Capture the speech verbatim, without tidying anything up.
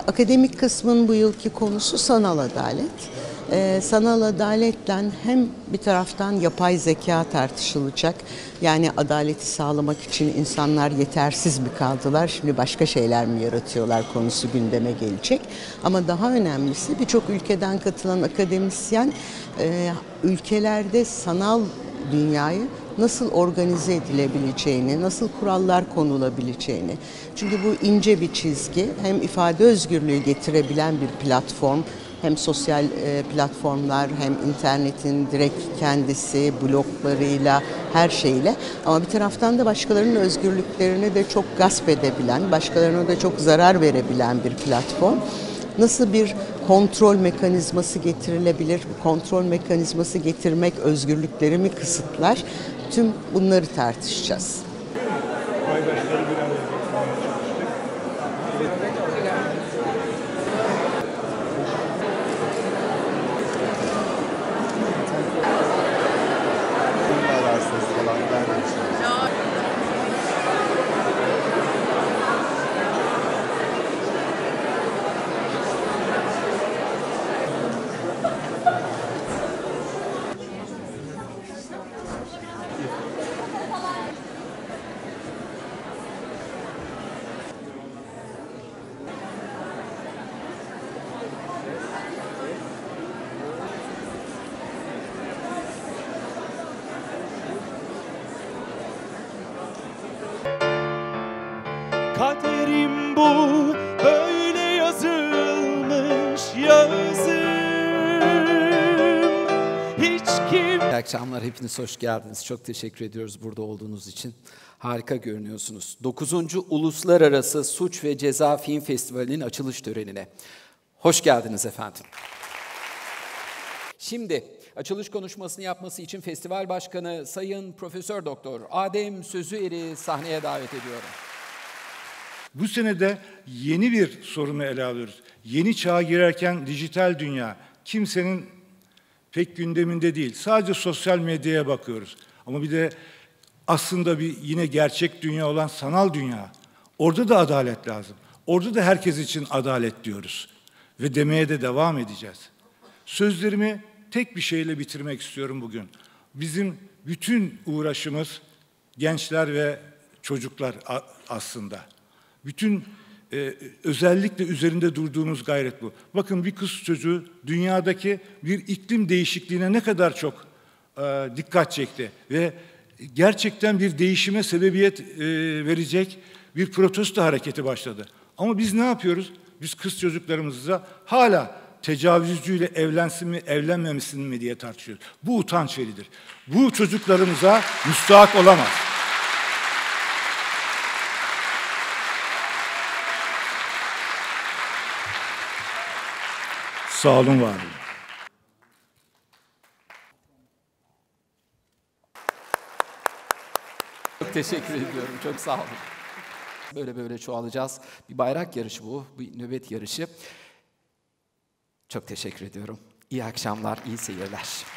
Akademik kısmın bu yılki konusu sanal adalet. Ee, sanal adaletle hem bir taraftan yapay zeka tartışılacak. Yani adaleti sağlamak için insanlar yetersiz mi kaldılar, şimdi başka şeyler mi yaratıyorlar konusu gündeme gelecek. Ama daha önemlisi birçok ülkeden katılan akademisyen e, ülkelerde sanal dünyayı nasıl organize edilebileceğini, nasıl kurallar konulabileceğini. Çünkü bu ince bir çizgi, hem ifade özgürlüğü getirebilen bir platform, hem sosyal e, platformlar, hem internetin direkt kendisi, bloklarıyla, her şeyle. Ama bir taraftan da başkalarının özgürlüklerini de çok gasp edebilen, başkalarına da çok zarar verebilen bir platform. Nasıl bir kontrol mekanizması getirilebilir? Kontrol mekanizması getirmek özgürlükleri mi kısıtlar? Tüm bunları tartışacağız. Kaderim bu, böyle yazılmış yazım. Hiç kim... İyi akşamlar, hepiniz hoş geldiniz. Çok teşekkür ediyoruz burada olduğunuz için. Harika görünüyorsunuz. dokuzuncu Uluslararası Suç ve Ceza Film Festivali'nin açılış törenine. Hoş geldiniz efendim. Şimdi açılış konuşmasını yapması için Festival Başkanı Sayın Profesör Doktor Adem Sözüer'i sahneye davet ediyorum. Bu sene de yeni bir sorunu ele alıyoruz. Yeni çağa girerken dijital dünya kimsenin pek gündeminde değil. Sadece sosyal medyaya bakıyoruz. Ama bir de aslında bir yine gerçek dünya olan sanal dünya. Orada da adalet lazım. Orada da herkes için adalet diyoruz. Ve demeye de devam edeceğiz. Sözlerimi tek bir şeyle bitirmek istiyorum bugün. Bizim bütün uğraşımız gençler ve çocuklar aslında. Bütün e, özellikle üzerinde durduğumuz gayret bu. Bakın bir kız çocuğu dünyadaki bir iklim değişikliğine ne kadar çok e, dikkat çekti ve gerçekten bir değişime sebebiyet e, verecek bir protesto hareketi başladı. Ama biz ne yapıyoruz? Biz kız çocuklarımızla hala tecavüzcüyle evlensin mi, evlenmemesin mi diye tartışıyoruz. Bu utanç veridir. Bu çocuklarımıza müstahak olamaz. Sağ olun, var olun. Çok teşekkür ediyorum, çok sağ olun. Böyle böyle çoğalacağız. Bir bayrak yarışı bu, bir nöbet yarışı. Çok teşekkür ediyorum. İyi akşamlar, iyi seyirler.